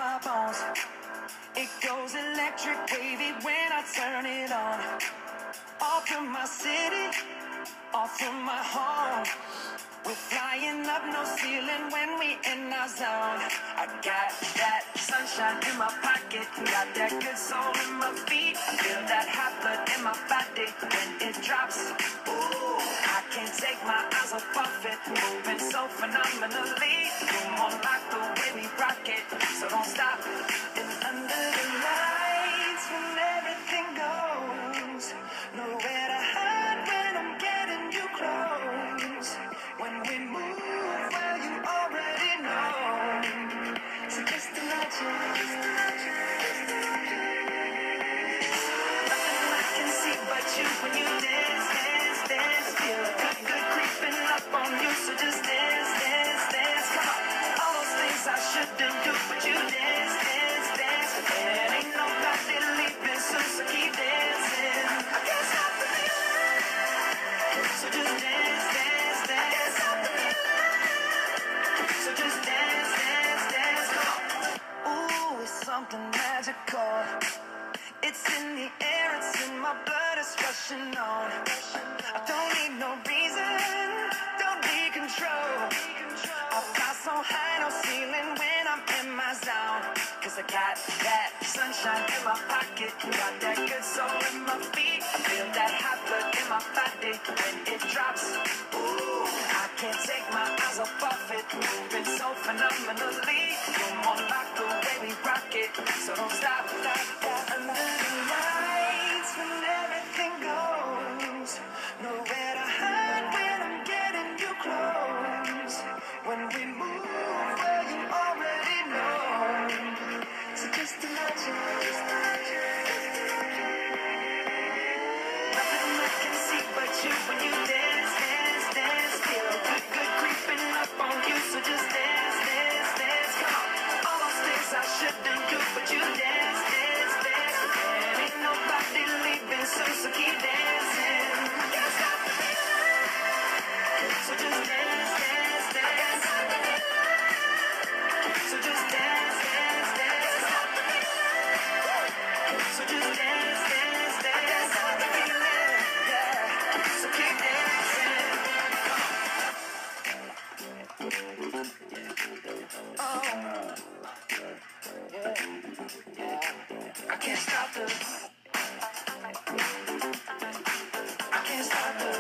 my bones. It goes electric wavy when I turn it on. Off from my city, off from my home. We're flying up, no ceiling when we in our zone. I got that sunshine in my pocket, got that good soul in my feet. I feel that hot blood in my body when it drops. Ooh, I can't take my eyes off of it, moving so phenomenally. Come on, like the way we rock it, so don't stop. And under the lights, when everything goes, nowhere to hide when I'm getting you close. When we move, well, you already know. So just imagine. Nothing I can see but you when you dance, dance, dance. Feel good, good creeping up on you. So just dance, dance, dance. Come on. All those things I shouldn't do, but you dance, dance, dance. And ain't nobody leaving soon, so keep dancing. I can't stop the feeling. So just dance, dance, dance. So just dance, dance, dance, come on. Ooh, it's something magical. It's in the air, it's in my blood, it's rushing on. I don't need no reason, don't need control. I fly so high, no ceiling when I'm in my zone. Cause I got that sunshine in my pocket, got that good soul in my feet. I feel that hot blood in my body when it drops. Ooh, I can't take my eyes off of it, moving so phenomenally. Come on, like the way we rock it, so don't stop. Under the lights, when everything goes, nowhere to hide when I'm getting you close. When we move, well, you already know. So just imagine. Nothing I can see but you when you dance, dance, dance. Feel good, good creeping up on you. So just dance, dance, dance. Come on. All those things I shouldn't do, but you dance, dance, dance. And ain't nobody leaving soon, so keep dancing. I can't stop the feeling. So just dance, dance, dance. So just dance, dance, dance. So just dance, dance, dance. Yeah. So keep dancing. Oh, yeah. I can't stop the. I can't stop the.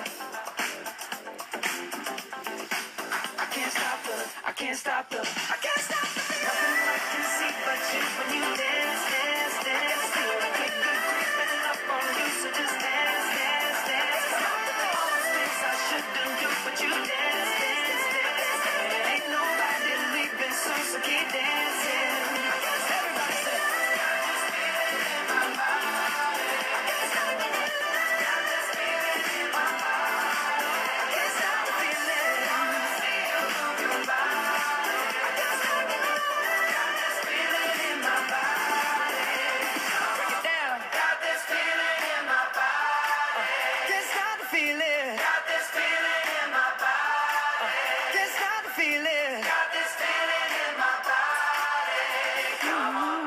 I can't stop the. I can't stop the. I can't stop the. Nothing I can see but you when you dance, dance, dance. Feel like good, good creeping up on you, so just dance, dance, dance. All those things I shouldn't do, but you dance, dance, dance. And ain't nobody leaving soon, so keep dancing. Everybody say. Got this feeling in my body. I can't stop the feeling. Got this feeling in my body. I can't stop the feeling. Feel your body. I can't stop the feeling. Got this feeling in my body. Break it down. Got this feeling in my body. Can't stop the feeling. Got this feeling in my body. Can't stop the feeling. Got this feeling in my body. Come on.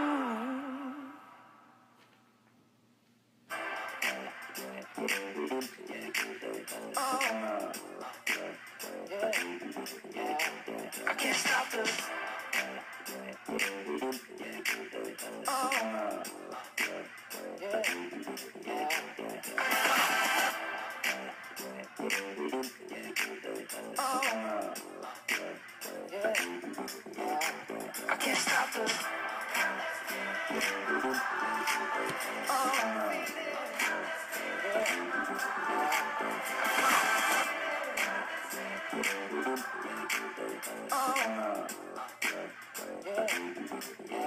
Oh, yeah. I can't stop the. Oh, oh, I can't stop the. Oh, yeah.